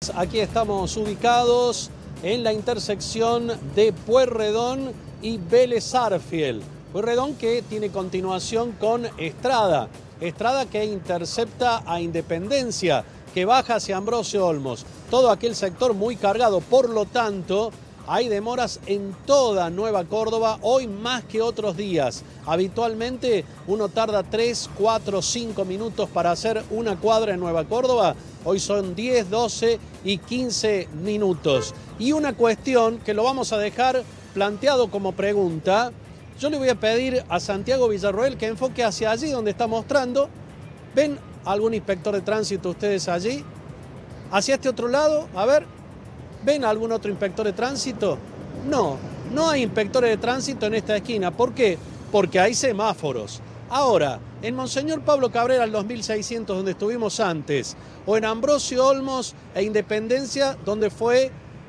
Aquí estamos ubicados en la intersección de Pueyrredón y Vélez Sarsfield. Pueyrredón que tiene continuación con Estrada. Estrada que intercepta a Independencia, que baja hacia Ambrosio Olmos. Todo aquel sector muy cargado, por lo tanto, hay demoras en toda Nueva Córdoba, hoy más que otros días. Habitualmente uno tarda 3, 4, 5 minutos para hacer una cuadra en Nueva Córdoba. Hoy son 10, 12 y 15 minutos. Y una cuestión que lo vamos a dejar planteado como pregunta. Yo le voy a pedir a Santiago Villarroel que enfoque hacia allí donde está mostrando. ¿Ven algún inspector de tránsito ustedes allí? Hacia este otro lado, a ver. ¿Ven algún otro inspector de tránsito? No, no hay inspectores de tránsito en esta esquina. ¿Por qué? Porque hay semáforos. Ahora, en Monseñor Pablo Cabrera, el 2600, donde estuvimos antes, o en Ambrosio Olmos e Independencia, donde fue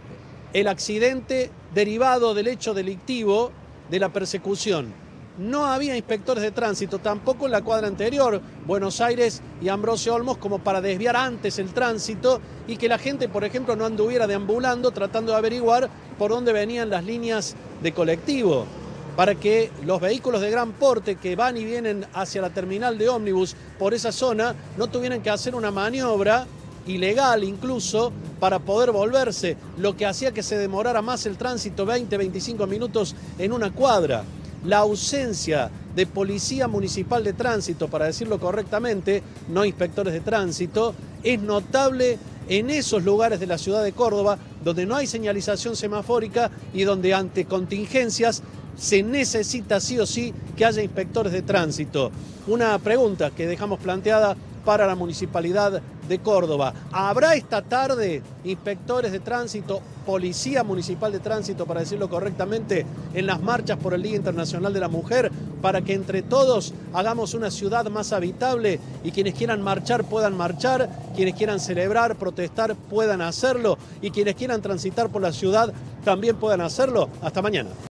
el accidente derivado del hecho delictivo de la persecución. No había inspectores de tránsito, tampoco en la cuadra anterior, Buenos Aires y Ambrosio Olmos, como para desviar antes el tránsito y que la gente, por ejemplo, no anduviera deambulando tratando de averiguar por dónde venían las líneas de colectivo, para que los vehículos de gran porte que van y vienen hacia la terminal de ómnibus por esa zona no tuvieran que hacer una maniobra ilegal incluso para poder volverse, lo que hacía que se demorara más el tránsito, 20, 25 minutos en una cuadra. La ausencia de policía municipal de tránsito, para decirlo correctamente, no inspectores de tránsito, es notable en esos lugares de la ciudad de Córdoba donde no hay señalización semafórica y donde ante contingencias se necesita sí o sí que haya inspectores de tránsito. Una pregunta que dejamos planteada para la Municipalidad de Córdoba. ¿Habrá esta tarde inspectores de tránsito, policía municipal de tránsito, para decirlo correctamente, en las marchas por el Día Internacional de la Mujer, para que entre todos hagamos una ciudad más habitable y quienes quieran marchar puedan marchar, quienes quieran celebrar, protestar puedan hacerlo y quienes quieran transitar por la ciudad también puedan hacerlo? Hasta mañana.